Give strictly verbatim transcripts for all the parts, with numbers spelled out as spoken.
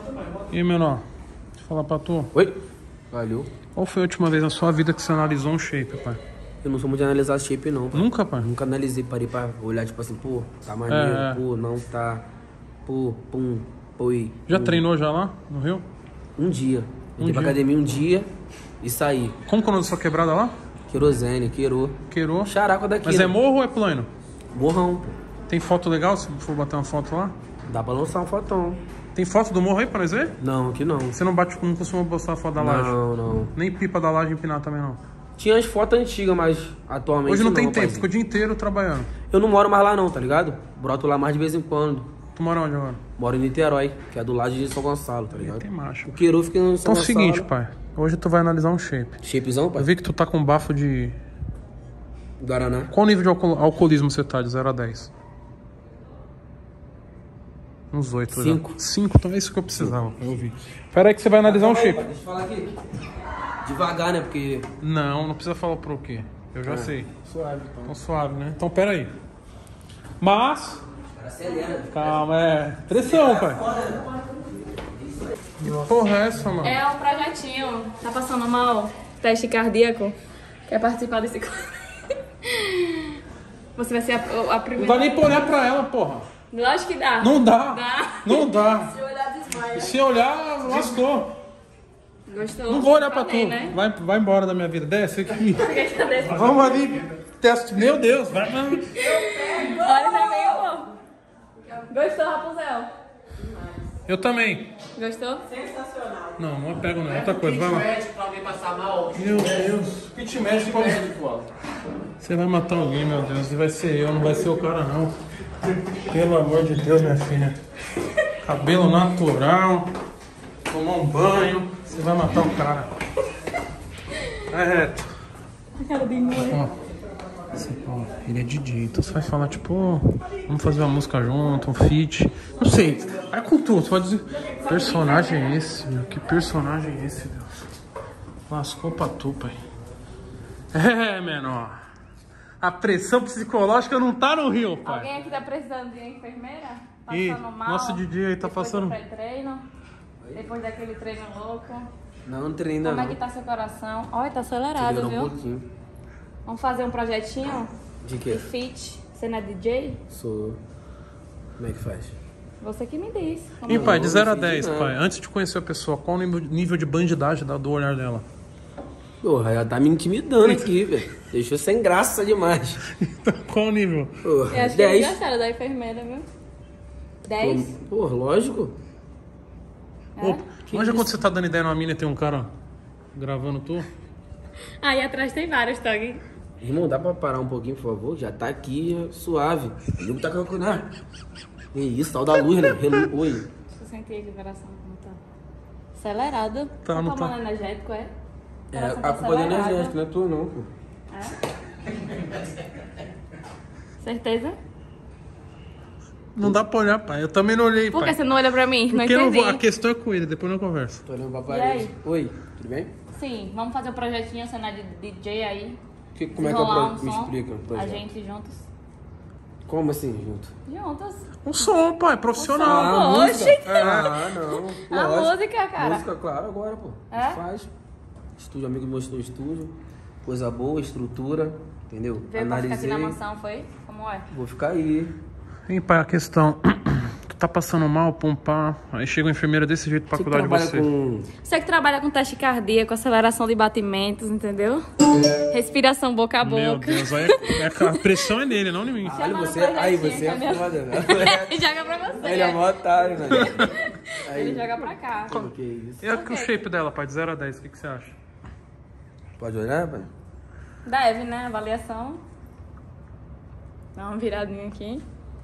E aí, menor? Deixa eu falar pra tu. Oi? Valeu. Qual foi a última vez na sua vida que você analisou um shape, pai? Eu não sou muito de analisar shape, não. Pai. Nunca, pai? Nunca analisei, parei pra olhar, tipo assim, pô, tá maneiro, É. pô, não tá, pô, pum, poi. Já pum. treinou já lá, no Rio? Um dia. Um Entrei pra dia. academia um dia e saí. Como que é o nome da sua quebrada lá? Querosene, queiro. Queirou. Characa daqui. Mas né? é morro ou é plano? Morrão, pô. Tem foto legal, se for bater uma foto lá? Dá pra lançar um fotão. Tem foto do morro aí pra nós ver? Não, aqui não. Você não bate, não costuma postar foto da laje? Não, não. Nem pipa da laje empinar também, não? Tinha as fotos antigas, mas atualmente Hoje não tem não, tempo, paizinho. fica o dia inteiro trabalhando. Eu não moro mais lá não, tá ligado? Broto lá mais de vez em quando. Tu mora onde agora? Moro em Niterói, que é do lado de São Gonçalo, tá ligado? Tem macho. O Queiro fica em São Então é o Gonçalo. seguinte, pai. Hoje tu vai analisar um shape. Shapezão, pai? Eu vi que tu tá com bafo de... Guaraná. Qual nível de alco- alcoolismo você tá, de zero a dez? Uns oito. Cinco. cinco, então é isso que eu precisava. Eu vi. Pera aí que você vai analisar um shape. Deixa eu falar aqui. Devagar, né? Porque... Não, não precisa falar pro quê. Eu já Ah, sei. Suave, então. Então suave, né? Então pera aí. Mas... Acelera. Calma, é... Pressão, pai. Que porra é essa, mano? É um projetinho. Tá passando mal? Teste cardíaco. Quer participar desse... Você vai ser a, a primeira... Não dá nem pra olhar pra ela, porra. Lógico que dá. Não dá. Dá. Não dá. Se olhar, desmaia. Se olhar, lascou. Gostou? Não vou olhar pra Falei, tu. né? Vai, vai embora da minha vida. Desce aqui. Cadê? Vamos ali. Teste. Meu Deus. Vai, vai. Olha também, pô. Gostou, Rapunzel? Eu também. Gostou? Não, não apego não. Outra coisa. Vai lá. Pra alguém passar mal. Meu Deus. Kit médico. Você vai matar alguém, meu Deus. E vai ser eu, não vai ser o cara, não. Pelo amor de Deus, minha filha. Cabelo natural. Tomar um banho. Você vai matar o cara. Vai reto. A cara de mãe. Ó, esse, ó, ele é D J, então você vai falar tipo, ó, vamos fazer uma música junto, um feat. Não sei, aí com tudo, você vai dizer, personagem é esse, meu? Que personagem é esse, Deus? Lascou pra tu, pai. É, menor. A pressão psicológica não tá no Rio, pai. Alguém aqui tá precisando de enfermeira? Ih, Passando mal? nosso D J aí tá Depois passando- do pré-treino? Depois daquele treino louco? Não, não treino ainda Como é não. que tá seu coração? Olha, tá acelerado, Acelerou viu? um pouquinho. Vamos fazer um projetinho De de quê? fit. Você não é D J? Sou... Como é que faz? Você que me disse. Como E é? pai, de não zero a fiz dez, nada. pai, antes de conhecer a pessoa, qual o nível, nível de bandidagem da- do olhar dela? Porra, ela tá me intimidando aqui, velho. Deixou sem graça demais. Então, qual o nível? Porra, Eu acho que é dez. aniversário da enfermeira, viu? dez? Porra, lógico. Ô, manja quando você tá dando ideia numa mina e tem um cara gravando tu? Aí atrás tem vários, Tog. Irmão, dá pra parar um pouquinho, por favor? Já tá aqui, suave. O nego tá calculando. Que isso, tal da luz, né? Relu... Oi. Deixa eu sentir aqui o coração como tá. Acelerado. Tá, tá não tá. tomando energético, é? É, Coração a tá culpa da acelerado. energética, não é tua não, pô. Certeza? Não dá pra olhar, pai. Eu também não olhei, Por que pai. você não olha pra mim? Não Porque eu não entendi. vou- a questão é com ele, depois eu converso. Tô olhando pra E aí? parede. Oi, tudo bem? Sim, vamos fazer um projetinho, você não é de D J aí. Que, como é que é o Desenrolar projeto? um Me som, explica o A projeto. gente juntos. Como assim, junto? Juntos. Um som, pai, profissional. Ah, a oxe. música? Ah, não. A Lógico. música, cara. Música, claro, agora, pô. A É? gente faz. Estúdio, amigo mostrou o estúdio. Coisa boa, estrutura, entendeu? Veio pra ficar aqui Analisei. na mansão, foi? Como é? Vou ficar aí. Hein, pai, a questão. Tu tá passando mal, pum, pá. Aí chega uma enfermeira desse jeito pra Você que cuidar de trabalha você. com... Você que trabalha com teste cardíaco, aceleração de batimentos, entendeu? Respiração boca a Meu boca. Deus, aí é- é- a pressão é nele, não em mim. Olha, Chamando você... projetinho, Aí, você é entendeu? foda, né? Joga pra você. Ele é mó otário, né? Ele joga pra cá. Que isso? E aqui o shape dela, pai, de zero a dez, o que, que você acha? Pode olhar, pai? Deve, né? Avaliação. Dá uma viradinha aqui.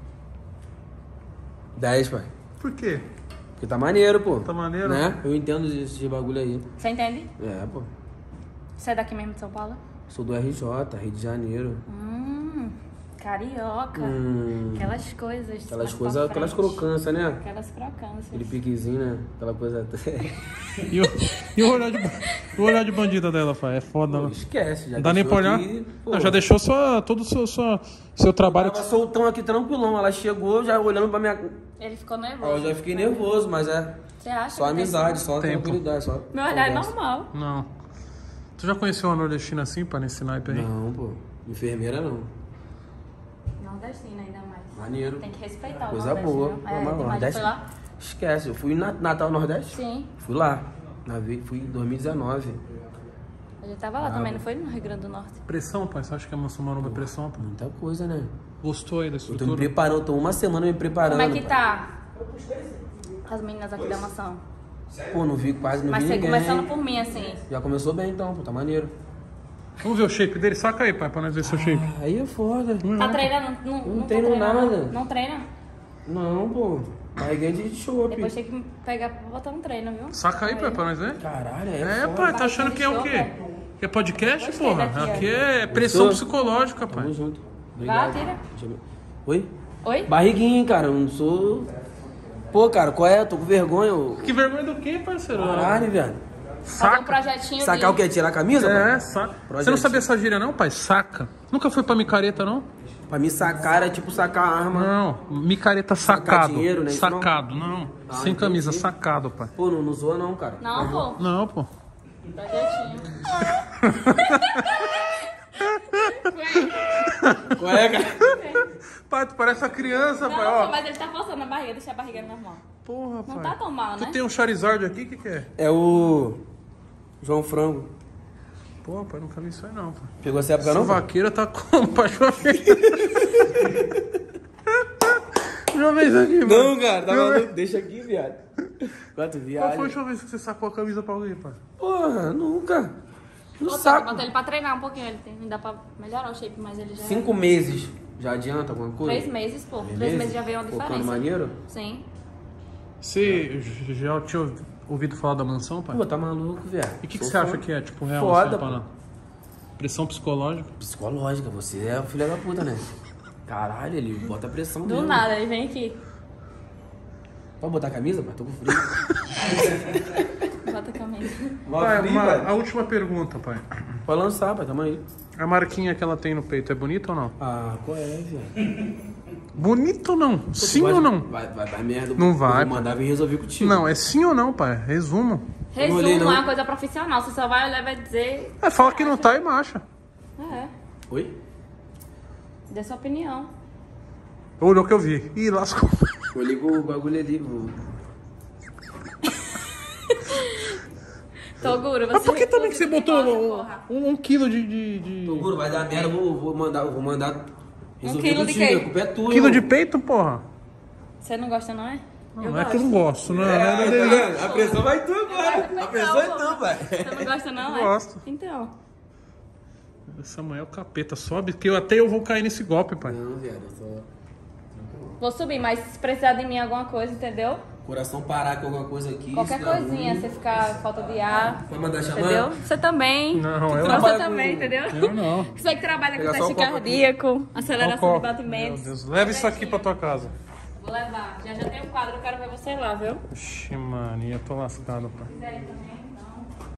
dez, pai. Por quê? Porque tá maneiro, pô. Tá maneiro? Né? Eu entendo desse de bagulho aí. Você entende? É, pô. Você é daqui mesmo de São Paulo? Sou do R J, Rio de Janeiro. Hum, carioca. Hum. Aquelas coisas. Aquelas mais pra coisas, aquelas frente. crocâncias, né? Aquelas crocâncias. Aquele piquezinho, né? Aquela coisa... E o, e o olhar de. O olhar de bandida dela, pai, é foda, né? Esquece, já Não dá nem pra deixou olhar? aqui, pô. Não, já deixou só, todo o seu, sua, seu trabalho... Tava soltão aqui, tranquilão. Ela chegou já olhando pra minha... Ele ficou Ó, nervoso. eu já fiquei nervoso, mas é Você acha? só que tem amizade, esse- só Tempo. tranquilidade, só Meu olhar é conversa. normal. Não. Tu já conheceu uma nordestina assim, pá, nesse naipe aí? Não, pô. Enfermeira não. Nordestina ainda mais. Maneiro. Tem que respeitar o Coisa Nordeste, boa. viu? Pô, É, mas mas já Nordeste- foi lá? Esquece, eu fui na Natal Nordeste. Sim. Fui lá. Na ve- Fui em dois mil e dezenove. A gente tava lá também, não foi? No Rio Grande do Norte. Pressão, pai, você acha que a moça maromba é pressão, pá? Muita coisa, né? Gostou aí da Eu tô me estrutura? preparando, tô uma semana me preparando. Como é que tá as meninas aqui da mansão? Pô, não vi quase, não Mas vi você ninguém. começando por mim, assim. Já começou bem então, pô, tá maneiro. Vamos ver o shape dele? Saca aí, pai, pra nós ver seu shape. Aí é foda. Tá treinando? Não, não, tô treino treinando, nada. Não, não treina? Não, pô. Barriguinha de chope. Depois tem que pegar pra botar um treino, viu? Saca aí, pai, pra nós ver. Caralho, é, É, foda. pai, tá achando que é o quê? Que é podcast, Gostei porra? daqui, ó. Aqui é pressão Gostou? psicológica, Tamo pai. junto. Vai, Obrigado. tira. Deixa eu ver. Oi? Oi? Barriguinha, cara, eu não sou... Pô, cara, qual é? Tô com vergonha. ô. Que vergonha do quê, parceiro? Caralho, velho. Fazer um Saca. projetinho Sacar o de... quê? Tirar a camisa, É, pai? saca. Você não Projetinho. sabia essa gíria não, pai? Saca. Nunca foi pra micareta, não? Pra mim sacar é tipo sacar a arma. Não, micareta Sacar sacado. dinheiro, né? Isso não? Sacado, não. Ah, Sem camisa, entendi. sacado, pai. Pô, não, não zoa não, cara. Não, pô. Não, pô. Projetinho. Qual é, cara? Pai, tu parece uma criança, pai, Não, pô, ó. mas ele tá forçando a barriga, deixa a barriga normal. Porra, Não pai. tá tão mal, né? Tu tem um Charizard aqui, o que que é? É o... João Frango. Pô, pai, nunca vi isso aí não, pai. Pegou essa época não, pai? Vaqueira tá como, pai? Deixa eu ver. Deixa eu ver isso aqui, mano. Não, cara, tá Deixa eu ver. maluco? Deixa aqui, viado. Quanto Qual foi a viado? última vez que você sacou a camisa pra alguém, pai? Porra, nunca. No Bota, saco. bota ele pra treinar um pouquinho, ele tem, dá pra melhorar o shape, mas ele já... Cinco meses. Já adianta alguma coisa? Três meses, pô. Três Beleza? meses já veio uma Ficando diferença. maneiro? Sim. Você já tinha ouvido falar da mansão, pai? Pô, tá maluco, viado. E o que, que Sou você fã. acha que é, tipo, real? Foda, assim, pra- Pressão psicológica? Psicológica, você é o filho da puta, né? Caralho, ele bota pressão Do mesmo. nada, ele vem aqui. Pode botar a camisa, pai? Tô com frio. Bota a camisa. Pai, frio, uma- pai. a última pergunta, pai. Pode lançar, pai, tamo aí. A marquinha que ela tem no peito é bonita ou não? Ah, qual é, viado? Bonita ou não? Sim Vai- ou não? Vai, vai, vai merda. Não eu vai, Vou mandar vir resolver contigo. Não, é sim ou não, pai? Resumo. Resumo olhei, não. é uma coisa profissional. Você só vai olhar e vai dizer... É, fala que não tá e marcha. É, Oi? dê sua opinião. Olhou o que eu vi. Ih, lascou. Olhei com o bagulho ali. o- Toguro, você... Mas por que também que você recusa botou negócio, um, porra? um, um quilo de... de, de- Toguro, vai dar merda, eu vou, vou mandar, vou mandar resolver quilo de contigo. quê? A culpa é tua, Quilo de irmão. peito, porra? Você não gosta, não é? Eu Não é gosto. que eu não gosto, não É, é? tá Não é dele. vendo? A pressão vai tu agora. A pressão é tu, pai. Você não gosta, não, é? Gosto. Então. Essa manhã é o capeta, sobe, que eu, até eu vou cair nesse golpe, pai. Não, viado, eu só... Vou subir, mas se precisar de mim alguma coisa, entendeu? Coração parar com alguma coisa aqui. Qualquer isso dá coisinha, ruim. você ficar falta de ar, Vai mandar chamar? entendeu? Você também. Não, eu Você trabalho também, com- entendeu? Eu não. Você que trabalha com Pegar só teste o copo aqui. cardíaco, aceleração Ó, de batimentos. Meu Deus, leva isso aqui pra tua casa. Vou levar. Já já tem um quadro, eu quero ver você lá, viu? Ixi, mania, tô lascado, pai. Quiser ir também.